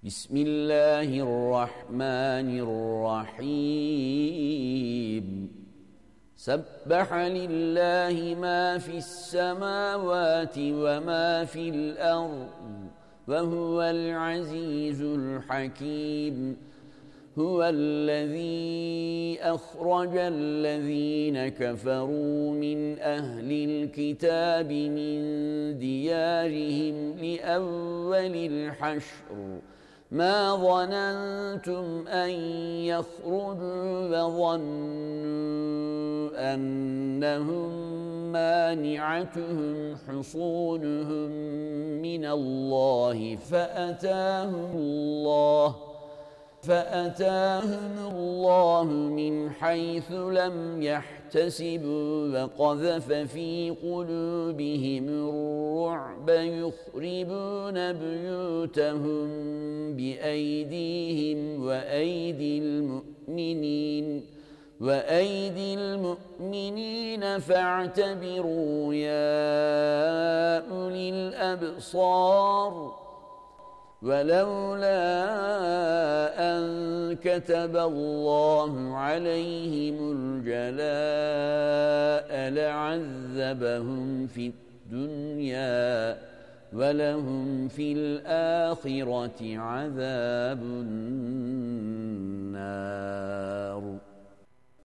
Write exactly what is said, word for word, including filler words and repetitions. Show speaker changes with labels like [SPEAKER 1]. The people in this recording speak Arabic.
[SPEAKER 1] بسم الله الرحمن الرحيم سبح لله ما في السماوات وما في الأرض وهو العزيز الحكيم هو الذي أخرج الذين كفروا من أهل الكتاب من ديارهم لأول الحشر ما ظننتم أن يخرجوا وظنوا أنهم مانعتهم حصونهم من الله فأتاهم الله فأتاهم الله من حيث لم يحتسبوا وقذف في قلوبهم الرعب يخربون بيوتهم بأيديهم وأيدي المؤمنين وأيدي المؤمنين فاعتبروا يا أولي الأبصار ولولا أن كتب الله عليهم الجلاء لعذبهم في الدنيا ولهم في الآخرة عذاب النار.